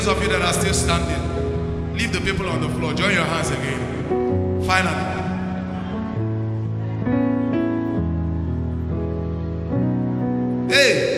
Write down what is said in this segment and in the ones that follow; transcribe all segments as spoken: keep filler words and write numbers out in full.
those of you that are still standing, leave the people on the floor. Join your hands again. Finally. Hey.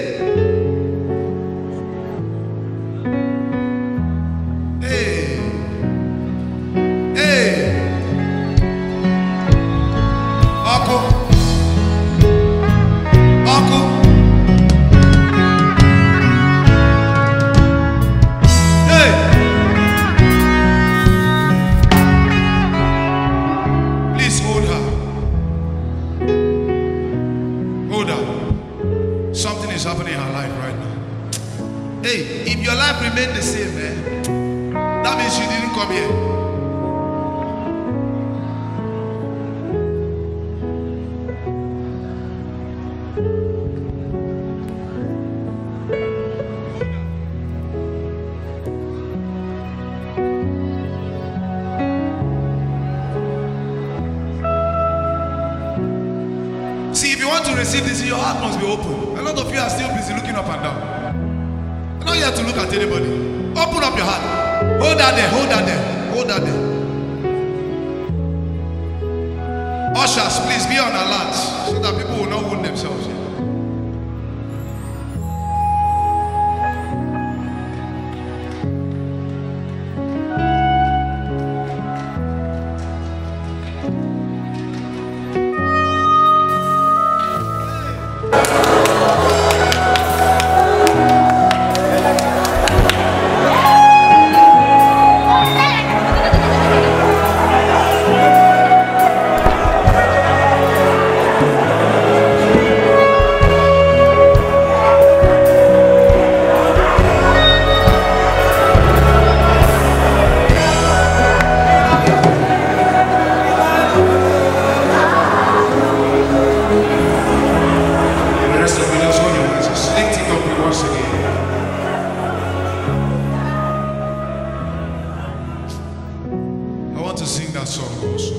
Something is happening in her life right now. Hey, if your life remained the same, man, that means you didn't come here. See, if you want to receive this, your heart must be open. A lot of you are still busy looking up and down. You're not here to look at anybody. Open up your heart. Hold that there, hold that there, hold that there. Ushers, please be on alert so that people will not wound themselves here. To sing that song also.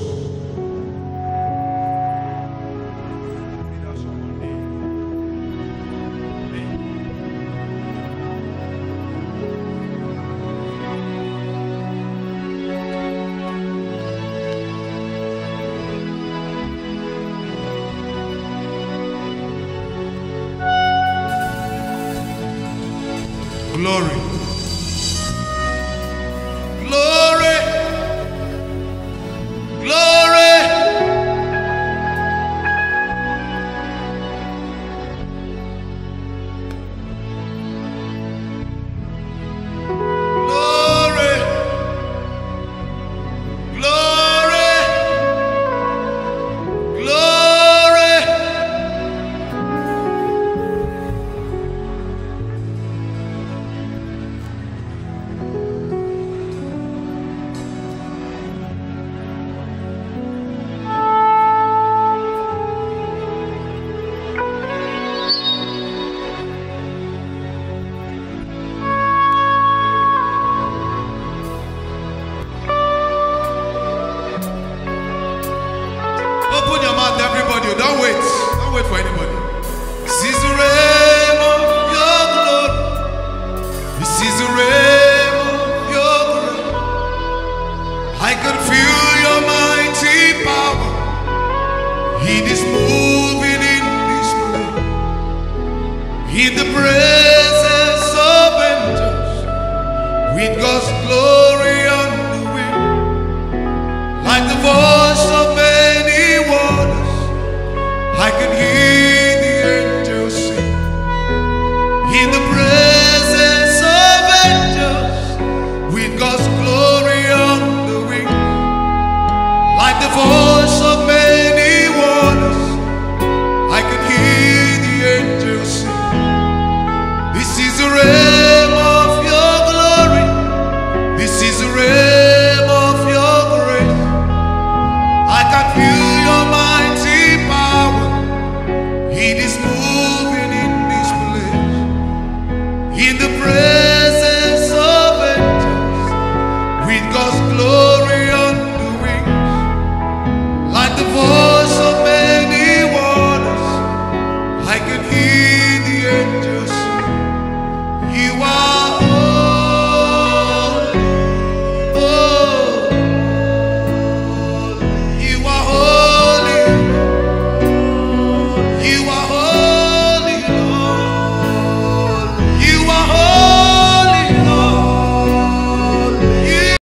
Glory. Open your mouth, everybody. Don't wait. Don't wait for anybody. This is the realm of your glory. This is the realm of your glory. I can feel your mighty power. It is moving in this place. In the presence of angels, with God's glory on the wind, like the voice of many waters, I can hear the angels sing. In the presence of angels, with God's glory on the wing, like the voice of many waters, I can hear the angels sing. This is the realm of your glory. This is the realm of your grace. I can feel your mighty power. It is moving in this place. In the presence of angels, with God's glory on the wings, like the voice of many waters, I can hear